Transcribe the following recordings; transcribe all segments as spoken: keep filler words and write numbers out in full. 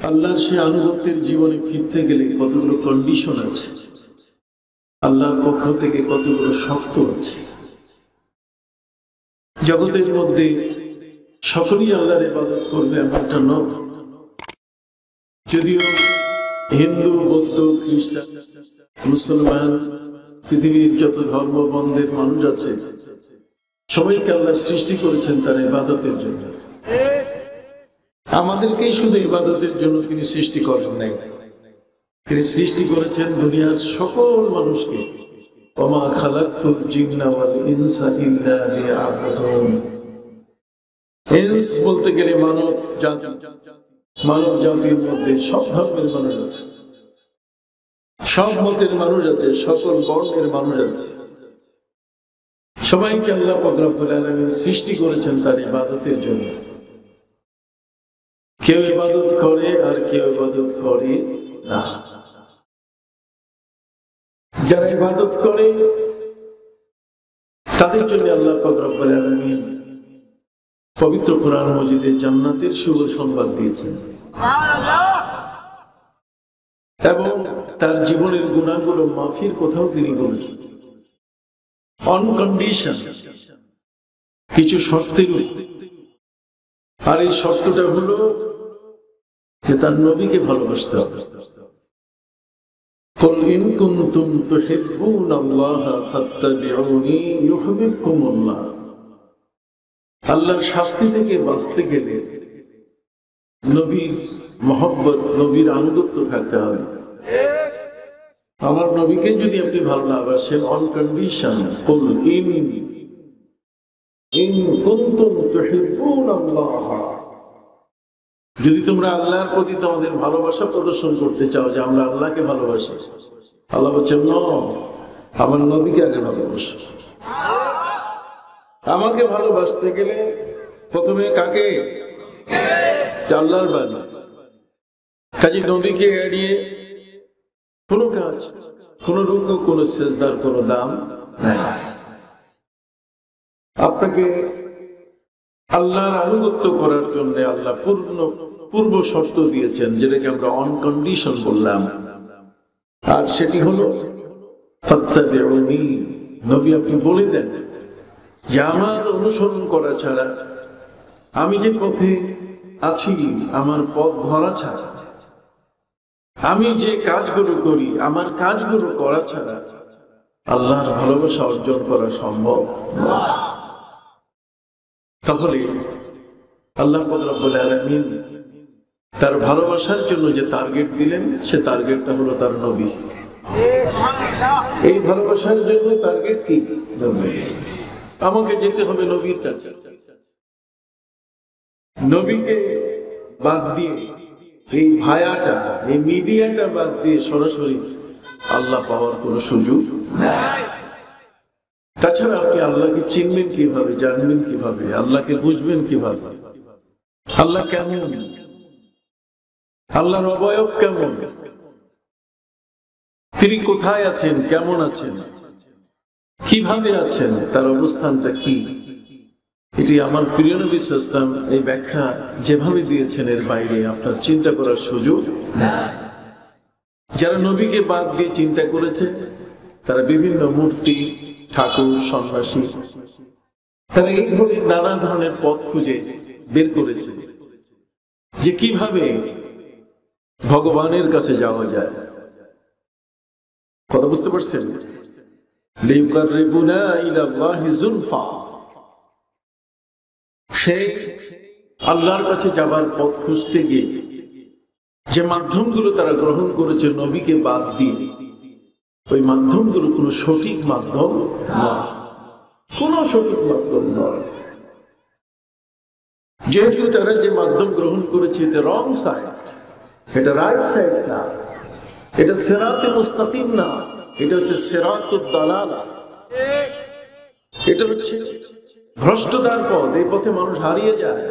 আল্লাহর সে আনুগত্যের জীবনে ফিরতে গেলে কতগুলো কন্ডিশন আছে, আল্লাহর পক্ষ থেকে কতগুলো শর্ত আছে। জগতের মধ্যে সকলেই আল্লাহর ইবাদত করবে এমনটা নয়। যদিও হিন্দু, বৌদ্ধ, খ্রিস্টান, মুসলমান, পৃথিবীর যত ধর্মবন্ধের মানুষ আছে সবাইকে আল্লাহ সৃষ্টি করেছেন তার ইবাদতের জন্য। আমাদেরকেই শুধু ইবাদতের জন্য তিনি সৃষ্টি করেন নাই, তিনি সৃষ্টি করেছেন দুনিয়ার সকল মানুষকে। ওমা খালাকতুল জিন্না ওয়াল ইনসা ইল্লা লিয়াবুদুন। ইনস বলতে গেলে মানব জাতি, মানব জাতির মধ্যে সব ধর্মের মানুষ আছে, সব মতের মানুষ আছে, সকল বর্ণের মানুষ আছে। সবাইকে আল্লাহ পাক রব্বুল আলামিন সৃষ্টি করেছেন তার ইবাদতের জন্য। কেউ ইবাদত করে আর কেউ ইবাদত করে না। যারা ইবাদত করে তাদের জন্য আল্লাহ পাক রব্বুল আলামিন পবিত্র কোরআন মজিদে জান্নাতের শুভ সংবাদ দিয়েছেন এবং তার জীবনের গুনাহগুলো মাফির কথাও তিনি বলেছেন। অন কন্ডিশন, কিছু শর্তের। আর এই শর্তটা হলো যে তার নবীকে ভালোবাসতে হবে। কুল ইন কুনতুম তুহিব্বুনাল্লাহা ফাত্তাবিউনি ইউহিব্বুকুমুল্লাহ। আল্লাহর শাস্তি থেকে বাঁচতে গেলে নবীর মহব্বত, নবীর আনুগত্য থাকতে হবে। আমার নবীকে যদি আপনি ভালো না বাসেন, অন কন্ডিশন, কুল ইন ইন কুনতুম তুহিব্বুনাল্লাহ, যদি তোমরা আল্লাহর প্রতি তোমাদের ভালোবাসা প্রদর্শন করতে চাও যে আমরা আল্লাহকে ভালোবাসি, আল্লাহ বলছেন না, আমার নবীকে আগে ভালোবাসো। আমাকে ভালোবাসতে গেলে প্রথমে কাকে? আল্লাহর বাণী। কাজে নবীকে এড়িয়ে কোনো কাজ, কোন রুকু, কোন সেজদার কোনো দাম নাই। আপনাকে আল্লাহর আনুগত্য করার জন্য আল্লাহ পূর্ণ পূর্ব শর্ত দিয়েছেন, যেটাকে আমরা অন কন্ডিশন বললাম। আর সেটি হলো ফাত্তাবিউনি। নবী আপনি বলে দেন যে আমার অনুসরণ করা ছাড়া, আমি যে পথে আছি আমার পথ ধরা ছাড়া, আমি যে কাজগুলো করি আমার কাজগুলো করা ছাড়া আল্লাহর ভালোবাসা অর্জন করা সম্ভব নয়। তাহলে আল্লাহ পাক রব্বুল আলামিন তার ভালোবাসার জন্য যে টার্গেট দিলেন, সে টার্গেটটা হলো তার নবী। এই ভালোবাসার জন্য টার্গেট কি? নবী। আমাকে যেতে হবে নবীর কাছে। নবীকে বাদ দিয়ে, এই ভায়াটা, এই মিডিয়াটা বাদ দিয়ে সরাসরি আল্লাহ পাওয়ার কোনো সুযোগ নাই। তাছাড়া আপনি আল্লাহকে চিনবেন কিভাবে, জানবেন কিভাবে, আল্লাহকে বুঝবেন কিভাবে, আল্লাহ কেমন, আল্লাহর অবয়ব কেমন, তিনি কোথায় আছেন, কেমন আছেন, কিভাবে আছেন, তার অবস্থানটা কি, এটি আমার প্রিয় নবী সাল্লাল্লাহু আলাইহি ওয়াসাল্লাম এই ব্যাখ্যা যেভাবে দিয়েছেন এর বাইরে আপনার চিন্তা করার সুযোগ নেই। যারা নবীকে বাদ দিয়ে চিন্তা করেছে তারা বিভিন্ন মূর্তি, ঠাকুর, সন্ন্যাসী, তারা এই ধরনের নানা ধরনের পথ খুঁজে বের করেছে যে কিভাবে ভগবানের কাছে যাওয়া যায়। কথা বুঝতে পারছেন? লিউকাররিবুনা ইলাল্লাহি যুলফা। সে আল্লাহর কাছে যাবার পথ খুঁজতে গিয়ে যে মাধ্যমগুলো তারা গ্রহণ করেছে নবীকে বাদ দিয়ে, ওই মাধ্যমগুলো কোনো সঠিক মাধ্যম নয়, কোনো সঠিক মাধ্যম নয়। যেহেতু তারা যে মাধ্যম গ্রহণ করেছে এটা রং সাইড, এটা রাইট সাইড না, এটা সিরাতে মুস্তাকিম না, এটা হচ্ছে সিরাতুদ দালালা, এটা হচ্ছে ভ্রষ্টতার পথ। এই পথে মানুষ হারিয়ে যায়,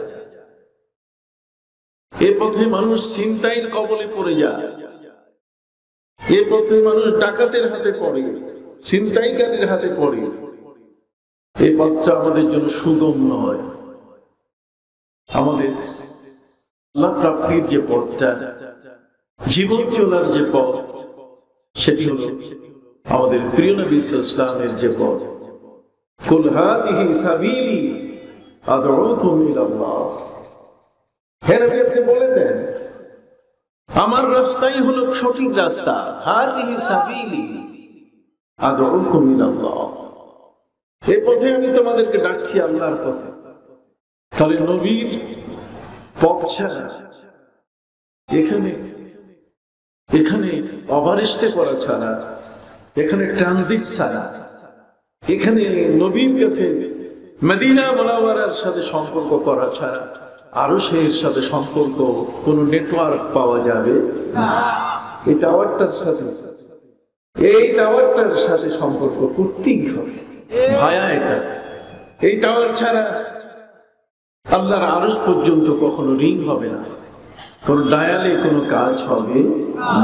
এই পথে মানুষ ছিনতাইয়ের কবলে পড়ে যায়, এই পথে মানুষ ডাকাতের হাতে পড়ে, ছিনতাইকারীর হাতে পড়ে। এই পথটা আমাদের জন্য সুগম নয়। আমাদের আল্লাহ প্রাপ্তির যে পথটা, জীবন চলার যে পথ, সেটি হলো আমাদের প্রিয় নবী সাল্লাল্লাহু আলাইহি ওয়াসাল্লামের যে পথ। কুল হাদিহি সাবিলি আদউকুম ইলাল্লাহ। হে নবী, আপনি বলে দেন আমার রাস্তাই হলো সঠিক রাস্তা। হাদিহি সাবিলি আদউকুম ইলাল্লাহ, এই পথে আমি তোমাদেরকে ডাকছি আল্লাহর পথে। তাহলে নবীর পথ ছাড়া এখানে এখানে ওভারস্টে করা ছাড়া, এখানে ট্রানজিট ছাড়া, এখানে নবীর কাছে মদিনা মুনাওয়ারার সাথে সম্পর্ক করা ছাড়া আরো এর সাথে সম্পর্ক কোন নেটওয়ার্ক পাওয়া যাবে না। এই টাওয়ারটার সাথে এই টাওয়ারটার সাথে সম্পর্ক করতেই হবে ভায়া। এটা এই টাওয়ার ছাড়া আল্লাহর আরশ পর্যন্ত কখনো রিং হবে না, কোন ডায়ালে কোনো কাজ হবে না।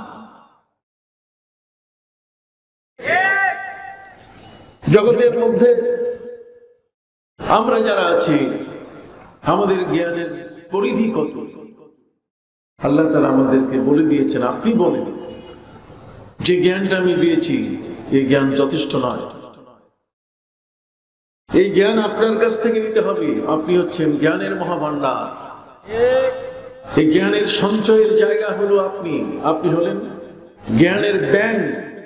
জগতের মধ্যে আমরা যারা আছি, আমাদের জ্ঞানের পরিধি কত আল্লাহ তাআলা আমাদেরকে বলে দিয়েছেন। আপনি বলেন যে জ্ঞানটা আমি দিয়েছি এই জ্ঞান যথেষ্ট নয়, এই জ্ঞান আপনার কাছ থেকে নিতে হবে। আপনি হচ্ছেন জ্ঞানের মহাভান্ডার, এই জ্ঞানের সঞ্চয়ের জায়গা হলো আপনি। আপনি হলেন জ্ঞানের ব্যাংক,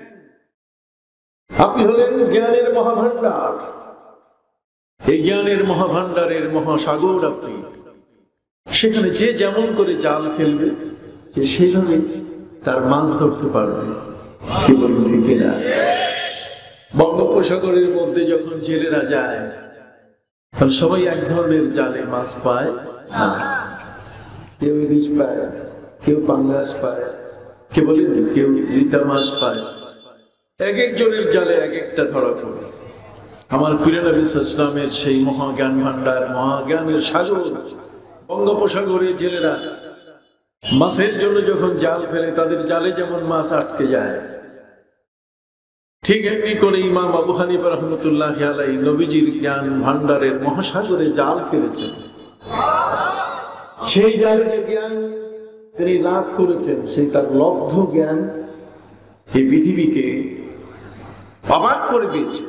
আপনি হলেন জ্ঞানের মহাভান্ডার। এই জ্ঞানের মহাভান্ডারের মহাসাগর আপনি। সেখানে যে যেমন করে জাল ফেলবে, যে সেভাবে তার মাছ ধরতে পারবে। কি বলুন, ঠিক কিনা? বঙ্গোপসাগরের মধ্যে যখন জেলেরা যায়, তখন সবাই এক ধরনের জালে মাছ পায় না। কেউ ইলিশ পায়, কেউ পাঙ্গাস পায়, কে বলেন কেউ রিটা মাছ পায়। এক একজনের জালে এক একটা ধরা পড়ে। আমার প্রিয় নবী সাল্লাল্লাহু আলাইহি ওয়াসাল্লামের সেই মহাজ্ঞান ভান্ডার, মহাজ্ঞানের সাগর বঙ্গোপসাগরে জেলেরা মাছের জন্য যখন জাল ফেলে, তাদের জালে যেমন মাছ আটকে যায়, ঠিক এমনি করে ইমাম আবু হানিফা রাহমাতুল্লাহি আলাইহি নবীজির জ্ঞান ভান্ডারের মহাসাগরে জাল ফেলেছেন। সেই জালের জ্ঞান তিনি লাভ করেছেন, সেই তার লব্ধ জ্ঞান এই পৃথিবীকে অবাক করে দিয়েছে।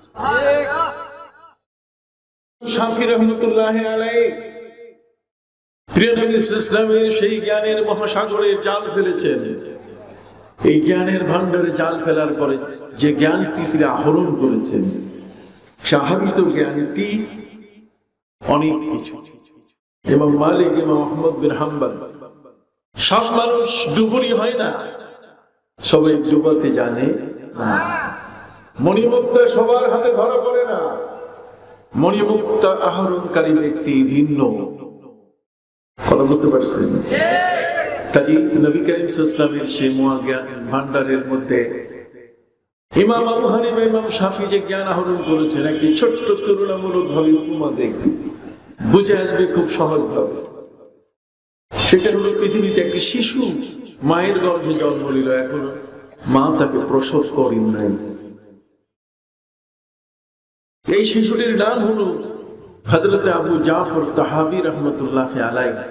শাফি রাহমাতুল্লাহি আলাইহি প্রিয় নবী সাল্লাল্লাহু আলাইহি ওয়াসাল্লামের সেই জ্ঞানের মহাসাগরে জাল ফেলেছেন। এই জ্ঞানের ভান্ডারে জাল ফেলার পরে যে জ্ঞানটি তিনি আহরণ করেছেন, সাহাবিত জ্ঞানটি অনেক কিছু। ইমাম মালিক, ইমাম আহমদ বিন হাম্বল, সব মানুষ ডুবুরি হয় না, সবাই ডুবাতে জানে না। মণিমুক্তা সবার হাতে ধরা পড়ে না, মণিমুক্তা আহরণকারী ব্যক্তি ভিন্ন। কথা বুঝতে পারছেন? কাজী নবী করিম সাল্লাল্লাহু আলাইহি ওয়াসাল্লামের সেই মহাজ্ঞান ভান্ডারের মধ্যে ইমাম আবু হানিফা, ইমাম শাফি যে জ্ঞান আহরণ করেছেন, একটি ছোট্ট তুলনামূলক ভাবে উপমা দেখবে, বুঝে আসবে খুব সহজ ভাবে। সেটা হলো পৃথিবীতে একটি শিশু মায়ের গর্ভে জন্ম নিল, এখনো মা তাকে প্রসব করেন নাই। এই শিশুটির নাম হলো হযরত আবু জাফর তাহাবী রাহমাতুল্লাহি আলাইহি।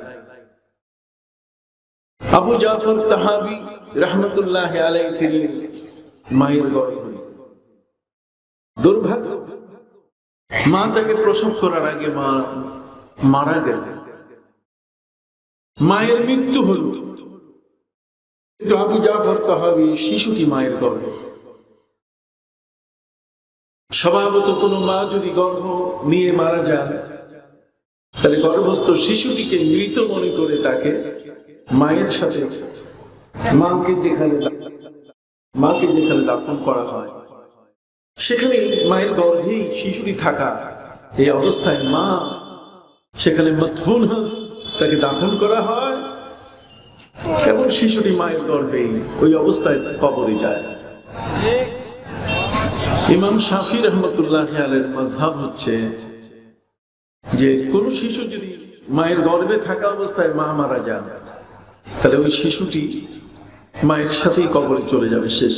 আবু জাফর তাহাবী রাহমাতুল্লাহি আলাইহি তিনি মায়ের গর্ভে, দুর্ভাগ্য মা তাকে প্রসব করার আগে মা মারা গেল, মায়ের মৃত্যু হল। কিন্তু আবু জাফর তাহাবী শিশুটি মায়ের গর্ভে। স্বভাবত কোন মা যদি গর্ভ নিয়ে মারা যান, তাহলে গর্ভস্থ শিশুটিকে মৃত মনে করে তাকে মায়ের সাথে মাকে যেখানে মাকে যেখানে দাফন করা হয়, সেখানে মায়ের গর্ভেই শিশুটি থাকা। এই অবস্থায় মা সেখানে মদফুন তাকে দাফন করা হয় এবং শিশুটি মায়ের গর্ভেই ওই অবস্থায় কবরে যায়। ইমাম শাফি রাহমাতুল্লাহি আলাইহির মাযহাব হচ্ছে যে কোন শিশু যদি মায়ের গর্ভে থাকা অবস্থায় মা মারা যান, তাহলে ওই শিশুটি মায়ের সাথেই কবরে চলে যাবে, শেষ।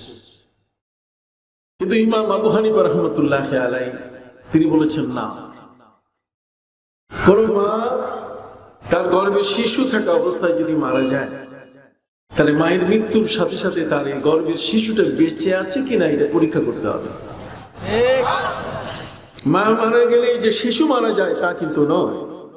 কিন্তু ইমাম আবু হানিফা রাহমাতুল্লাহি আলাইহি তিনি বলেছেন না, কোন মা তার গর্ভে শিশু থাকা অবস্থায় যদি মারা যায়, তাহলে মায়ের মৃত্যুর সাথে সাথে তার এই গর্ভের শিশুটা বেঁচে আছে কিনা এটা পরীক্ষা করতে হবে। মা মারা গেলে যে শিশু মারা যায় তা কিন্তু নয়।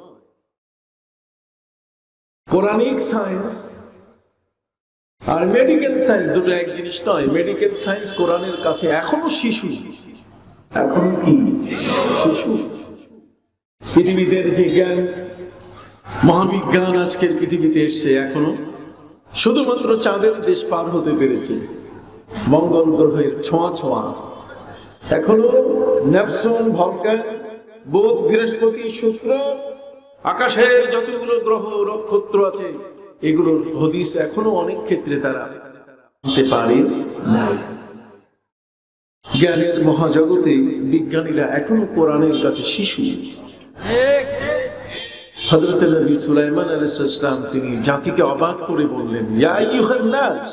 কোরআনিক সায়েন্স আর মেডিকেল সায়েন্স দুটো এক জিনিস নয়। মেডিকেল সায়েন্স কোরআনের কাছে এখনো শিশু, এখনো কি শিশু। পৃথিবীতে যে জ্ঞান মহাবিজ্ঞান আজকের পৃথিবীতে এসছে, এখনো শুধুমাত্র চাঁদের দেশ পার হতে পেরেছে, মঙ্গল গ্রহের ছোঁয়া ছোঁয়া। এখনো নেপচুন, ভলকান, বুধ, বৃহস্পতি, শুক্র, আকাশের যতগুলো গ্রহ নক্ষত্র আছে, এগুলোর হদিস এখনো অনেক ক্ষেত্রে তারা জানতে পারে না। জ্ঞানের মহাজগতে বিজ্ঞানীরা এখনো কোরআনের কাছে শিশু। হযরত নবী সুলাইমান আলাইহিস সালাম তিনি জাতিকে অবাক করে বললেন, ইয়া আইয়ুহান নাস,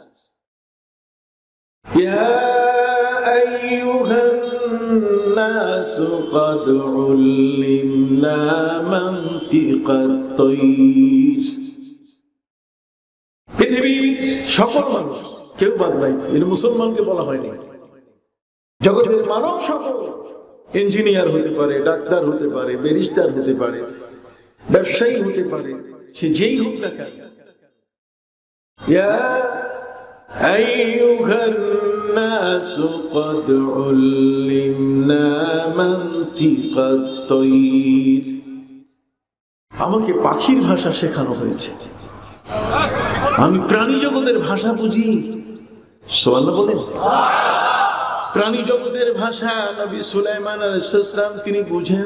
ইয়া আইয়ুহান নাস ক্বাদ উল্লিমনা মানতিকাত তায়র। পৃথিবীর সকল মানুষ, কেউ বাদ নাই, এর মুসলমানকে বলা হয়নি, জগতের মানব সকল ইঞ্জিনিয়ার হতে পারে, ডাক্তার হতে পারে, ব্যারিস্টার হতে পারে, ব্যবসায়ী হতে পারে, সে যেই হোক না কেন, ইয়া আইয়ুহান নাস ক্বাদ উল্লিমনা মানতিকাত তায়র। আমাকে পাখির ভাষা শেখানো হয়েছে, আমি প্রাণী জগতের ভাষা বুঝি। সুবহানাল্লাহ বলেন। প্রাণী জগতের ভাষা নবী সুলাইমান আলাইহিস সালাম তিনি বুঝেন।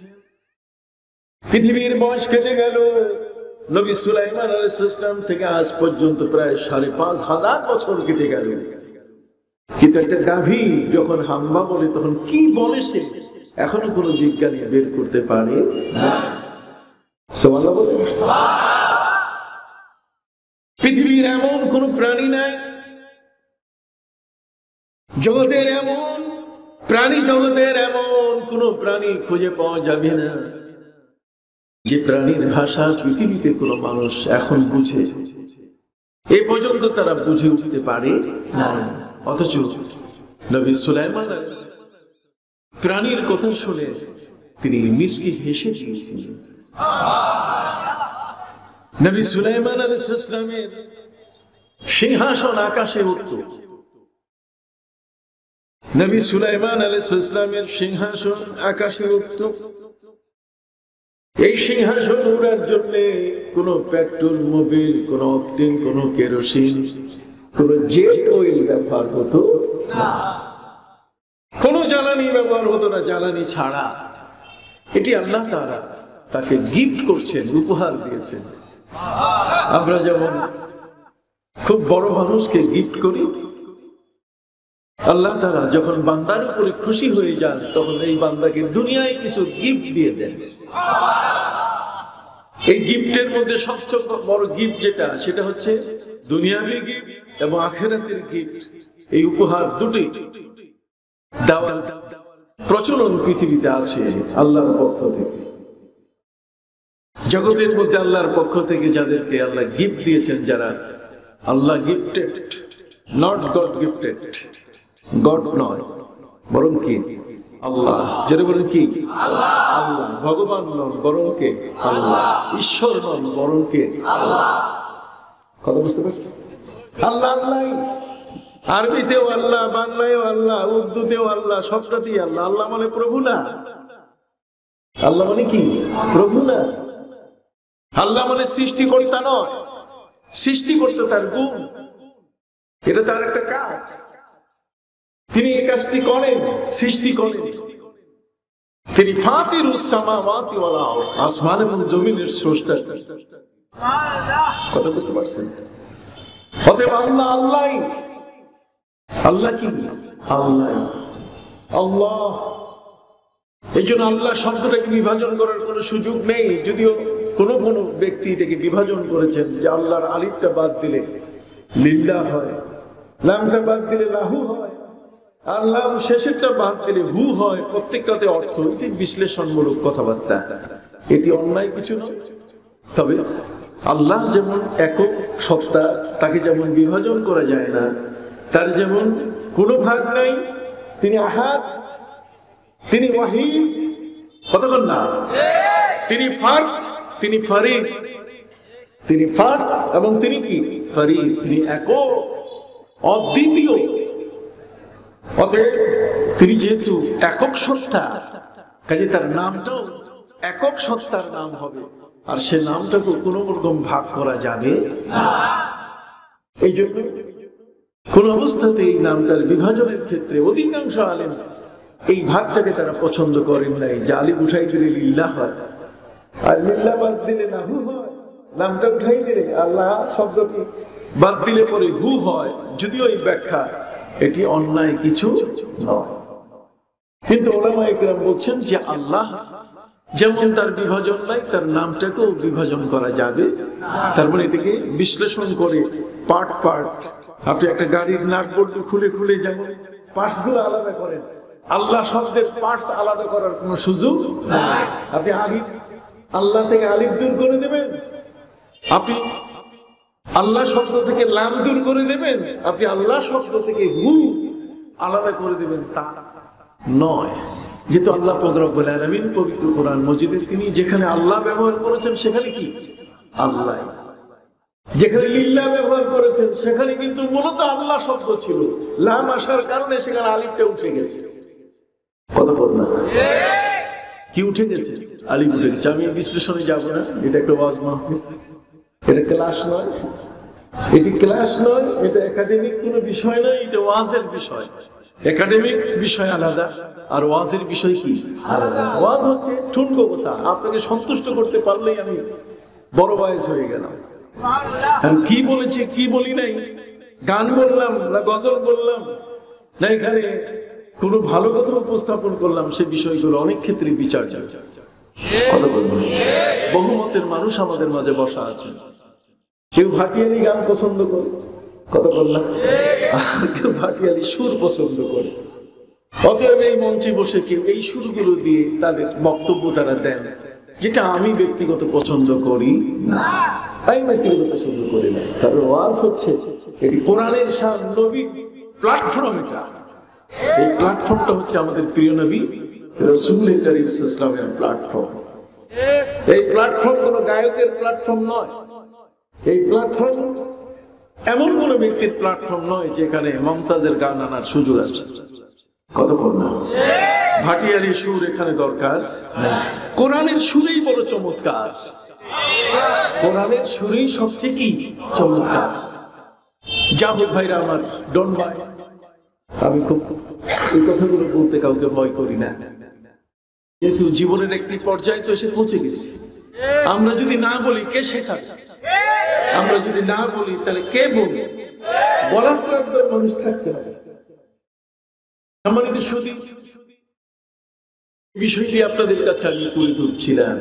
পৃথিবীর বয়স কেটে গেল নবী সুলাইমান আলাইহিস সালাম থেকে আজ পর্যন্ত প্রায় সাড়ে পাঁচ হাজার বছর কেটে গেল। কিন্তু একটা গাভী যখন হাম্বা বলে তখন কি বলে সে এখনো কোনো বিজ্ঞানী বের করতে পারে না। সুবহানাল্লাহ বলেন। পৃথিবীর এমন কোন প্রাণী নাই, জগতের এমন প্রাণী জগতের এমন কোন প্রাণী খুঁজে পাওয়া যাবে না যে প্রাণীর ভাষা পৃথিবীতে কোনো মানুষ এখন বুঝে। এ পর্যন্ত তারা বুঝে উঠতে পারে না। অথচ নবী সুলাইমান প্রাণীর কথা শুনে তিনি মিষ্টি হেসে দিয়েছিলেন। নবী সুলাইমান আলাইহিস সালামের সিংহাসন আকাশে উঠত। নবী সুলাইমান আলাইহিস সালামের সিংহাসন আকাশে উঠত। এই সিংহাসন উড়ার জন্য কোন পেট্রোল, মোবিল, কোন অকটেন, কোন কেরোসিন, কোন জেট অয়েল ব্যবহার হতো না, কোন জ্বালানি ব্যবহার হতো না। জ্বালানি ছাড়া এটি আল্লাহ তাআলা তাকে গিফট করছেন, উপহার দিয়েছেন। আমরা যেমন খুব বড় মানুষকে গিফট করি, আল্লাহ তাআলা যখন বান্দার উপরে খুশি হয়ে যান তখন এই বান্দাকে দুনিয়ায় কিছু গিফট দিয়ে দেন। এই গিফটের মধ্যে সবচেয়ে বড় গিফট যেটা, সেটা হচ্ছে দুনিয়াবি গিফট এবং আখিরাতের গিফট। এই উপহার দুটি দেওয়ার প্রচলন পৃথিবীতে আছে আল্লাহর পক্ষ থেকে। জগতের মধ্যে আল্লাহর পক্ষ থেকে যাদেরকে আল্লাহ গিফট দিয়েছেন, যারা আল্লাহ gifted, not god gifted, god নয় বরং কি আল্লাহ। যারা বলেন কি আল্লাহ, আল্লাহ ভগবান নন বরং কে আল্লাহ, ঈশ্বর নন বরং কে আল্লাহ। কথা বুঝতে পারছেন? আল্লাহ আল্লাহ, আরবিতেও আল্লাহ, বাংলায়ও আল্লাহ, উর্দুতেও আল্লাহ, সবটাতেই আল্লাহ। আল্লাহ মানে প্রভু না, আল্লাহ মানে কি প্রভু না। আল্লাহ মানে সৃষ্টিকর্তা নয়, সৃষ্টিকর্তা তার গুণ, এটা তার একটা কাজ। তিনি এই কাজটি করেন, সৃষ্টি করেন। তিনি ফাতিরুস সামাওয়াতি ওয়াল আরদ, আসমান এবং জমিনের স্রষ্টা। কথা বুঝতে পারছেন? অতএব আল্লাহ আল্লাহই। আল্লাহ কি আল্লাহ, আল্লাহ। এই জন্য আল্লাহ শব্দটাকে বিভাজন করার কোনো সুযোগ নেই। যদিও কোনো কোনো ব্যক্তি এটাকে বিভাজন করেছেন যে আল্লাহর আলিফটা বাদ দিলে লিল্লাহ হয়, লামটা বাদ দিলে লাহু হয়, আর লাম শেষেরটা বাদ দিলে হু হয়। প্রত্যেকটাতে অর্থ, এটি বিশ্লেষণমূলক কথাবার্তা, এটি অন্যায় কিছু নয়। তবে আল্লাহ যেমন একক সত্তা, তাকে যেমন বিভাজন করা যায় না, তার যেমন কোনো ভাগ নাই, তিনি আহাদ, তিনি ওয়াহিদ, কতক্ষণ না, তিনি ফার্দ, তিনি ফরিদ, তিনি ফার্দ এবং তিনি কি ফরিদ, তিনি একক অদ্বিতীয়। অতএব তিনি যেহেতু একক সত্তা, কাজে তার নামটাও একক সত্তার নাম হবে, আর সে নামটাকে কোনো রকম ভাগ করা যাবে না। এই জন্য কোন অবস্থাতে এই নামটার বিভাজনের ক্ষেত্রে অধিকাংশ আলেম এই ভাগটাকে তারা পছন্দ করেন নাই, যে আলিফ উঠাই দিলে লিল্লাহ হয়, আর লিল্লাহ বাদ দিলে লাহু হয়, নামটা উঠাই দিলে আল্লাহ শব্দটি বাদ দিলে পরে হু হয়। যদিও এই ব্যাখ্যা এটি অন্যায় কিছু নয়, কিন্তু ওলামায়ে কেরাম বলছেন যে আল্লাহ যেমন তার বিভাজন নাই, তার নামটাকেও বিভাজন করা যাবে। তারপরে এটাকে বিশ্লেষণ করে পার্ট পার্ট, আপনি একটা গাড়ির নাট বল্টু খুলে খুলে যেমন পার্টস গুলো আলাদা করেন, আল্লাহ শব্দের পার্টস আলাদা করার কোন সুযোগ নাই। আপনি আলিফ, আল্লাহ থেকে আলিফ দূর করে দেবেন, আপনি আল্লাহ শব্দ থেকে লাম দূর করে দেবেন, আপনি আল্লাহ শব্দ থেকে হু আলাদা করে দেবেন, তা নয়। যেহেতু আল্লাহ পাক রব্বুল আলামিন পবিত্র কোরআন মজিদে তিনি যেখানে আল্লাহ ব্যবহার করেছেন সেখানে কি আল্লাহ, যেখানে লিল্লাহ ব্যবহার করেছেন সেখানে কিন্তু মূলত আল্লাহ শব্দ ছিল, লাম আসার কারণে সেখানে আলিফটা উঠে গেছে। কত বড় না, কি উঠে গেছে, আলিফ উঠে গেছে। আমি বিশ্লেষণে যাব না, এটা একটা ওয়াজ মাহফিল, এটা ক্লাস নয়, এটি ক্লাস নয়, এটা একাডেমিক কোনো বিষয় নয়, এটা ওয়াজের বিষয়। একাডেমিক বিষয় আলাদা, আর ওয়াজের বিষয় কি আলাদা। ওয়াজ হচ্ছে ঠুনকো কথা, আপনাকে সন্তুষ্ট করতে পারলেই আমি বড় ওয়াজ হয়ে গেলাম। কি বলেছি কি বলি নাই, গান বললাম না গজল বললাম না এখানে কোনো ভালো কথা উপস্থাপন করলাম, সে বিষয়গুলো অনেক ক্ষেত্রে বিচার যায়। কথা বলবো, বহুমতের মানুষ আমাদের মাঝে বসা আছে, কেউ ভাটিয়ালি গান পছন্দ করে, কথা বললাম, কেউ ভাটিয়ালি সুর পছন্দ করে। অতএব এই মঞ্চে বসে কেউ এই সুরগুলো দিয়ে তাদের বক্তব্য তারা দেন, যেটা আমি ব্যক্তিগত পছন্দ করি না, তাই ব্যক্তিগত পছন্দ করি না। কারণ ওয়াজ হচ্ছে এটি কোরআনের শান, নবী প্ল্যাটফর্ম, এটা এই প্ল্যাটফর্মটা হচ্ছে আমাদের প্রিয় নবী রাসূল করিম সাল্লাল্লাহু আলাইহি ওয়াসাল্লামের প্ল্যাটফর্ম। এই প্ল্যাটফর্ম কোনো গায়কের প্ল্যাটফর্ম নয়, এই প্ল্যাটফর্ম এমন কোন ব্যক্তির প্ল্যাটফর্ম নয় যেখানে মমতাজের গান আনার সুযোগ আছে। কতক্ষণ না, ভাটিয়ালি সুর এখানে দরকার নেই, কোরআনের সুরেই বড় চমৎকার, কোরআনের সুরেই সবচেয়ে কি চমৎকার। জাভেদ ভাইরা আমার, ডন ভাই, আমি খুব এই কথাগুলো বলতে কাউকে ভয় করি না, যেহেতু জীবনের একটি পর্যায়ে তো এসে পৌঁছে গেছি। আমরা যদি না বলি কে শেখাবে, আমরা যদি না বলি তাহলে কে বলবে, বলার তো একদম মানুষ থাকতে হবে। সম্মানিত সুধী, বিষয়টি আপনাদের কাছে আমি তুলে ধরছিলাম।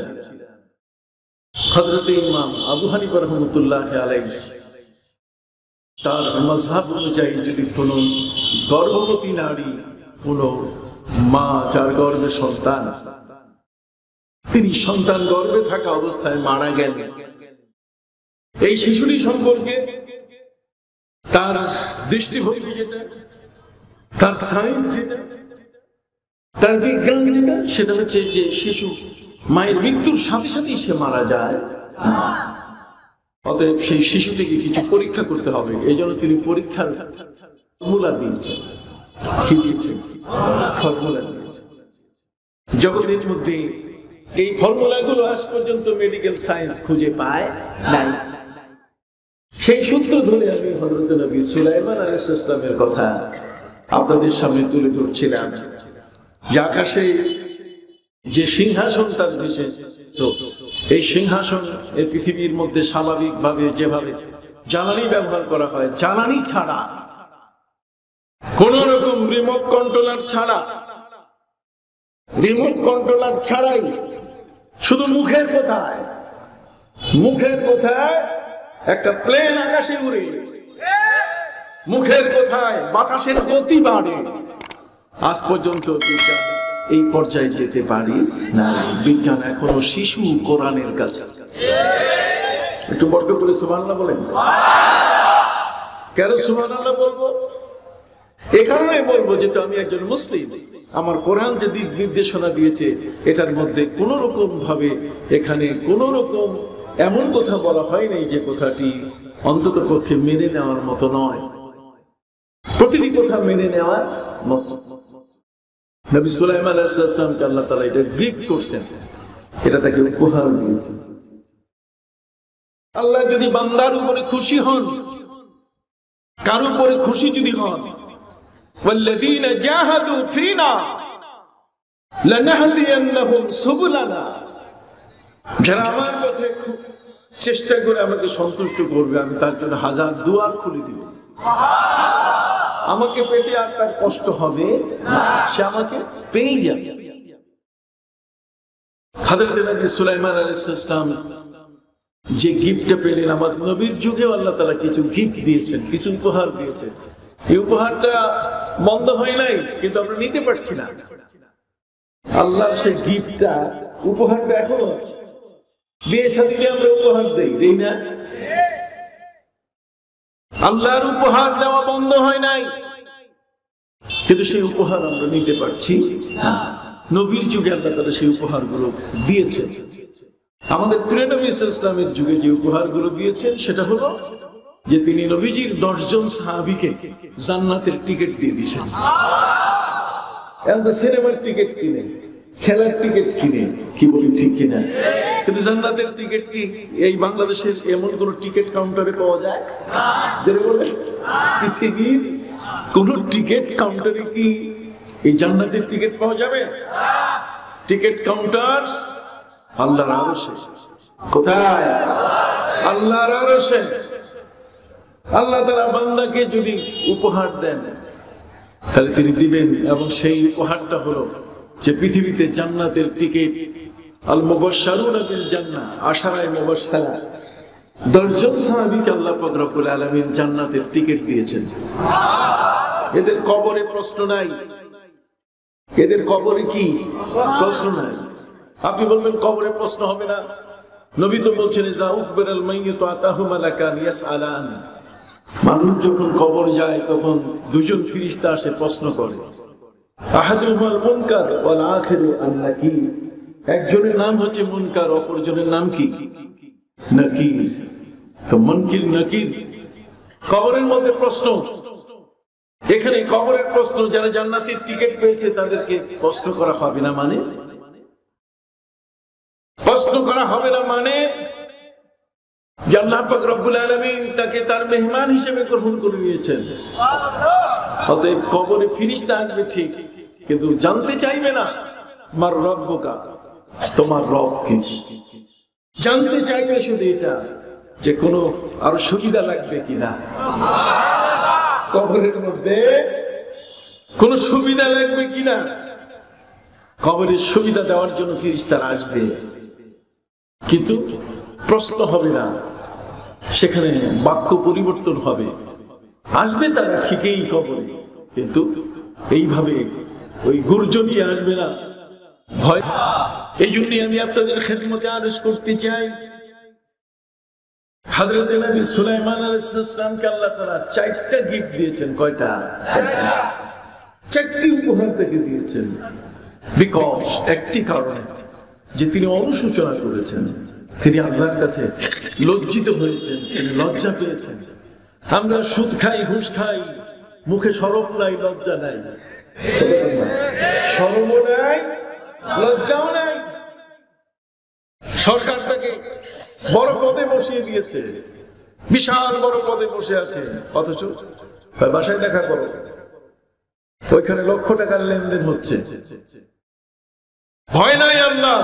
হযরত ইমাম আবু হানিফা রাহমাতুল্লাহ আলাইহি তার মাযহাব অনুযায়ী যদি কোনো গর্ভবতী নারী, কোনো মা যার গর্ভে সন্তান, তিনি সন্তান গর্ভে থাকা অবস্থায় মারা গেলেন, এই শিশুটি সম্পর্কে তার দৃষ্টিভঙ্গি যেটা, তার সায়েন্স যেটা, তার বিজ্ঞান যেটা, সেটা হচ্ছে যে শিশু মায়ের মৃত্যুর সাথে সাথেই সে মারা যায়। অতএব সেই শিশুটিকে কিছু পরীক্ষা করতে হবে, এই জন্য তিনি পরীক্ষার ফর্মুলা দিয়েছেন। কি দিয়েছেন? ফর্মুলা দিয়েছেন। জগতের মধ্যে এই ফর্মুলাগুলো আজ পর্যন্ত মেডিকেল সায়েন্স খুঁজে পায় নাই। সেই সূত্র ধরে আমি হযরত নবী সুলাইমান আলাইহিস সালামের কথা আপনাদের সামনে তুলে ধরছিলাম, যে আকাশে যে সিংহাসন তার ভেসে, তো এই সিংহাসন এই পৃথিবীর মধ্যে স্বাভাবিকভাবে যেভাবে জ্বালানি ব্যবহার করা হয়, জ্বালানি ছাড়া, কোন রকম রিমোট কন্ট্রোলার ছাড়া, রিমোট কন্ট্রোলার ছাড়াই শুধু মুখের কথায়, মুখের কথায় একটা প্লেন আকাশে উড়ে, মুখের কথায় বাতাসের গতি বাড়ে। আজ পর্যন্ত বিজ্ঞান এই পর্যায়ে যেতে পারি না, বিজ্ঞান এখনো শিশু কোরআনের কাছে। একটু বড় করে সুবহানাল্লাহ বলেন। কেন সুবহানাল্লাহ বলবো? এই কারণে বলবো যে আমি একজন মুসলিম, আমার কোরআন যে দিক নির্দেশনা দিয়েছে এটার মধ্যে কোন রকম ভাবে এখানে কোন রকম এমন কথা বলা হয় নাই যে কথাটি অন্তত পক্ষে মেনে নেওয়ার মতো নয়, প্রতিটি কথা মেনে নেওয়ার মতো। নবী সুলাইমান আলাইহিস সালামকে আল্লাহ তাআলা এটা গিফট করছেন, এটা তাকে উপহার দিয়েছেন। আল্লাহ যদি বান্দার উপরে খুশি হন, কার উপরে খুশি যদি হন, والذين جاهدوا فينا لنهدينهم سبلنا, যারা আমার কথায় খুব চেষ্টা করে আমাকে সন্তুষ্ট করবে আমি তার জন্য হাজার দুয়ার খুলে দিব। আমাকে পেতে আর তার কষ্ট হবে না, সে আমাকে পেয়ে যাবে। হযরত নবী সুলাইমান আলাইহিস সালাম যে গিফটটা পেলেন, আমার নবীর যুগে আল্লাহ তাআলা কিছু গিফট দিয়েছেন, কিছু উপহার দিয়েছেন। এই উপহারটা বন্ধ হয় নাই, কিন্তু আমরা নিতে পারছি না। আল্লাহর সেই গিফটটা, উপহারটা এখনো আছে। বিয়ে শাদীতে আমরা উপহার দেই, দেই না? আল্লাহর উপহার দেওয়া বন্ধ হয় নাই, কিন্তু সেই উপহার আমরা নিতে পারছি না। নবীর যুগে আল্লাহ তাআলা সেই উপহারগুলো দিয়েছেন। আমাদের প্রিয় নবী সাল্লাল্লাহু আলাইহি ওয়াসাল্লামের যুগে যে উপহারগুলো দিয়েছেন সেটা হলো যে তিনি নবীজির দশজন সাহাবীকে জান্নাতের টিকিট দিয়ে দিয়েছেন। এখন তো সিনেমার টিকিট কিনে, খেলার টিকিট কিনে, কি বলি ঠিক কিনা? কিন্তু জান্নাতের টিকিট কি এই বাংলাদেশের এমন কোন টিকিট কাউন্টারে পাওয়া যায়? যেটা বলে পৃথিবীর কোন টিকিট কাউন্টারে কি এই জান্নাতের টিকিট পাওয়া যাবে? টিকিট কাউন্টার আল্লাহর আরশে। কোথায়? আল্লাহর আরশে। আল্লাহ তাআলা বান্দাকে যদি উপহার দেন তাহলে তিনি দিবেন, এবং সেই উপহারটা হলো যে পৃথিবীতে জান্নাতের টিকিট। আল মুবাশশারুনা বিল জান্নাহ, আশারায়ে মুবাশশারা, দশজন সাহাবীকে আল্লাহ পাক রব্বুল আলামিন জান্নাতের টিকিট দিয়েছেন। এদের কবরে প্রশ্ন নাই, এদের কবরে কি প্রশ্ন নাই। আপনি বলবেন কবরে প্রশ্ন হবে না, নবী তো বলছেন ইযা উকবিরাল মাইয়িতু আতাহু মালাকান ইয়াসআলান, মানুষ যখন কবর যায় তখন দুজন ফেরেশতা আসে প্রশ্ন করে। আহাদুহুমাল মুনকার ওয়াল আখিরু আন নাকির, একজনের নাম হচ্ছে মুনকার, অপরজনের নাম কি? নাকির। তো মুনকির নাকির, কবরের মধ্যে প্রশ্ন। এখানে কবরের প্রশ্ন, যারা জান্নাতের টিকিট পেয়েছে তাদেরকে প্রশ্ন করা হবে না মানে প্রশ্ন করা হবে না মানে যে আল্লাহ পাক রব্বুল আলামিন তাকে তার মেহমান হিসেবে গ্রহণ করে নিয়েছেন। অতএব কবরে ফেরেশতা আসবে ঠিক, কিন্তু জানতে চাইবে না মার রব্বুকা, তোমার রব কে। জানতে চাইবে শুধু এটা যে কোনো আরো সুবিধা লাগবে কিনা, কবরের মধ্যে কোন সুবিধা লাগবে কিনা। কবরের সুবিধা দেওয়ার জন্য ফেরেশতারা আসবে, কিন্তু প্রশ্ন হবে না, সেখানে বাক্য পরিবর্তন হবে। আসবে তারা ঠিকই কবরে, কিন্তু এইভাবে ওই গুর্জনিয়ে আসবে না, ভয়। এই জন্যই আমি আপনাদের খেদমতে আদেশ করতে চাই, হযরত নবী সুলাইমান আলাইহিস সালামকে আল্লাহ তাআলা চারটা গিফট দিয়েছেন। কয়টা? চারটা। চারটি উপহার থেকে দিয়েছেন। বিকজ একটি কারণে যে তিনি অনুশোচনা করেছেন, তিনি আল্লাহর কাছে লজ্জিত হয়েছেন, তিনি লজ্জা পেয়েছেন। আমরা সুদ খাই, ঘুষ খাই, মুখে শরম নাই, লজ্জা নাই, শরমও নাই, লজ্জাও নাই। সরকার তাকে বড় পদে বসিয়ে দিয়েছে, বিশাল বড় পদে বসে আছে, অথচ বাসায় দেখা করো, ওইখানে লক্ষ টাকার লেনদেন হচ্ছে। ভয় নাই আল্লাহ।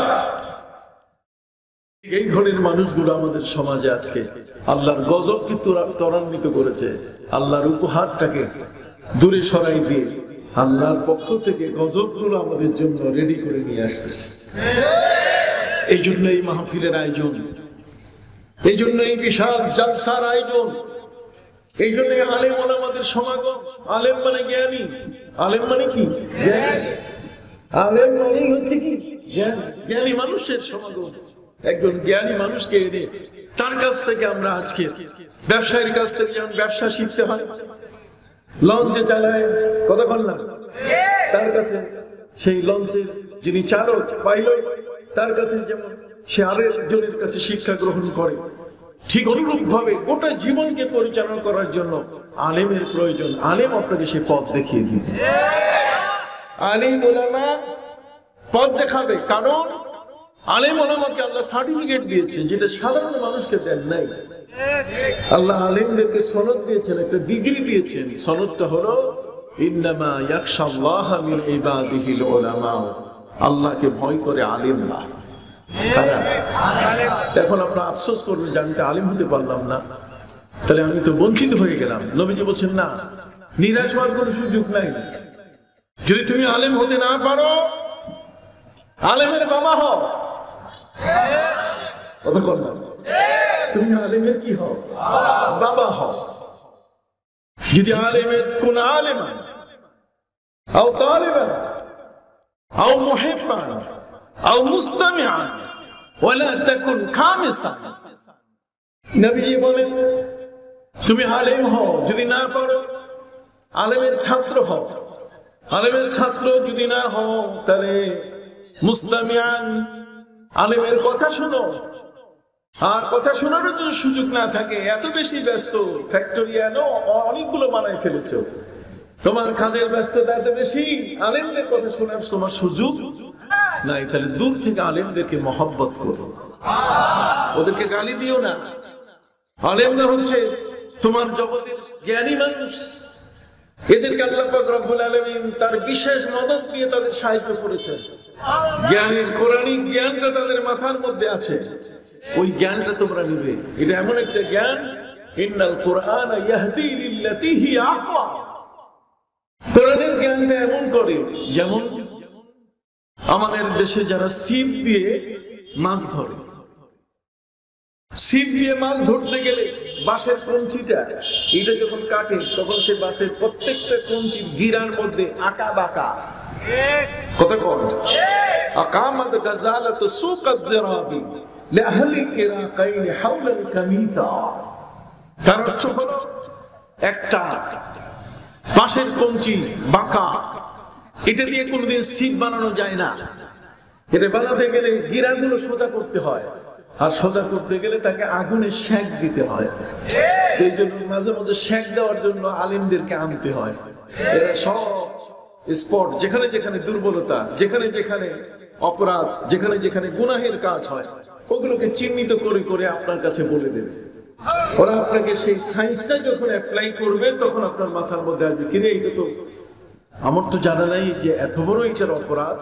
এই ধরনের মানুষগুলো আমাদের সমাজে আজকে আল্লাহর গজবকে ত্বরান্বিত করেছে। আল্লাহর উপহারটাকে দূরে সরাই দিয়ে আল্লাহর পক্ষ থেকে গজবগুলো আমাদের জন্য রেডি করে নিয়ে আসতেছে। এই জন্য এই মাহফিলের আয়োজন, এই জন্য এই বিশাল জালসার আয়োজন, এই জন্য আলেম ওলামাদের সমাগম। আলেম মানে জ্ঞানী, আলেম মানে কি? জ্ঞানী। আলেম মানে হচ্ছে কি? জ্ঞানী, জ্ঞানী মানুষের সমাগম। একজন জ্ঞানী মানুষকে এনে তার কাছ থেকে আমরা আজকে ব্যবসায়ীর কাছ থেকে যেমন ব্যবসা শিখতে হয়, লঞ্চে চালায় কথা বললাম, তার কাছে সেই লঞ্চের যিনি চালক পাইলট তার কাছে যেমন সে আরেকজনের কাছে শিক্ষা গ্রহণ করে, ঠিক অনুরূপ ভাবে গোটা জীবনকে পরিচালনা করার জন্য আলেমের প্রয়োজন। আলেম আপনাকে সে পথ দেখিয়ে দিবে, আলেম ওলামা পথ দেখাবে। কারণ আলেম ওলামাকে আল্লাহ সার্টিফিকেট দিয়েছে যেটা সাধারণ মানুষকে দেন নাই। আল্লাহ আলেমদেরকে সনদ দিয়েছেন, একটা ডিগ্রি দিয়েছেন। সনদটা হলো ইন্নামা ইয়াখশাল্লাহ মিন ইবাদিহিল উলামা, আল্লাহকে ভয় করে আলেমরা। কারা? এখন আপনারা আফসোস করবেন যে আমি তো আলেম হতে পারলাম না, তাহলে আমি তো বঞ্চিত হয়ে গেলাম। নবীজি বলছেন না, নিরাশ হওয়ার কোনো সুযোগ নাই। যদি তুমি আলেম হতে না পারো, আলেমের বাবা হও। কতক্ষণ না তুমি আলেমের কি হও? বাবা হও। যদি আলেমের কোন আলেমান আও তালিবান আও মুহিব্বান আও মুস্তামিআন ওয়ালা তাকুন খামিসান। নবীজি বলেন তুমি আলেম হও, যদি না পারো আলেমের ছাত্র হও। আলেমের ছাত্র যদি না হও তাহলে মুস্তামিআন, আলেমের কথা শোনো। আর কথা শোনারও যদি সুযোগ না থাকে, এত বেশি ব্যস্ত, ফ্যাক্টরিয়ালও অনেকগুলো বানায় ফেলেছে, তোমার কাজের ব্যস্ততা এত বেশি, আলেমদের কথা শোনার তোমার সুযোগ নাই, তাহলে দূর থেকে আলেমদেরকে মহব্বত করো, ওদেরকে গালি দিও না। আলেমরা হচ্ছে তোমার জগতের জ্ঞানী মানুষ, এদেরকে আল্লাহ পাক রব্বুল আলামিন তার বিশেষ মদত দিয়ে তাদের সাহায্য করেছেন। জ্ঞানের কোরআনিক জ্ঞানটা তাদের মাথার মধ্যে আছে, ওই জ্ঞানটা তোমরা নিবে। এটা এমন একটা জ্ঞান, ইন্নাল কুরআন ইয়াহদি লিল্লাতী হিয়া আকওয়াম। কোরআনের জ্ঞানটা এমন করে, যেমন আমাদের দেশে যারা ছিপ দিয়ে মাছ ধরে, ছিপ দিয়ে মাছ ধরতে গেলে বাঁশের কঞ্চিটা এটা যখন কাটে তখন সে বাঁশের প্রত্যেকটা কঞ্চির গিরার মধ্যে আঁকা বাঁকা কথা কর আকামাত গাজালাত সুকাত জিরাবি লাহলি ইরাকাইন হাওলাল কামিতা। তার অর্থ হলো একটা বাঁশের কঞ্চি বাঁকা, এটা দিয়ে কোনোদিন ছিপ বানানো যায় না। এটা বানাতে গেলে গিরাগুলো সোজা করতে হয়, আর সোজা করতে গেলে তাকে আগুনে সেক দিতে হয়। এই জন্য মাঝে মাঝে সেক দেওয়ার জন্য আলেমদেরকে আনতে হয়। এরা সব স্পট, যেখানে যেখানে দুর্বলতা, যেখানে যেখানে অপরাধ, যেখানে যেখানে গুনাহের কাজ হয়, ওগুলোকে চিহ্নিত করে করে আপনার কাছে বলে দেবে। ওরা আপনাকে সেই সায়েন্সটা যখন অ্যাপ্লাই করবে তখন আপনার মাথার মধ্যে আসবে, কিরে এটা তো আমার তো জানা নাই যে এত বড় এটার অপরাধ।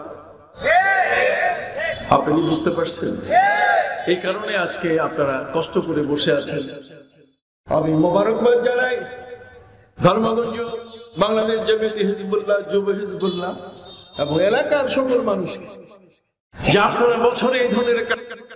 আপনি বুঝতে পারছেন? এই কারণে আজকে আপনারা কষ্ট করে বসে আছেন। আমি মোবারকবাদ জানাই ধর্মগঞ্জ বাংলাদেশ জামিয়াতে হিজবুল্লাহ, যুব হিজবুল্লাহ এবং এলাকার সকল মানুষকে যে আপনারা বছরে এই ধরনের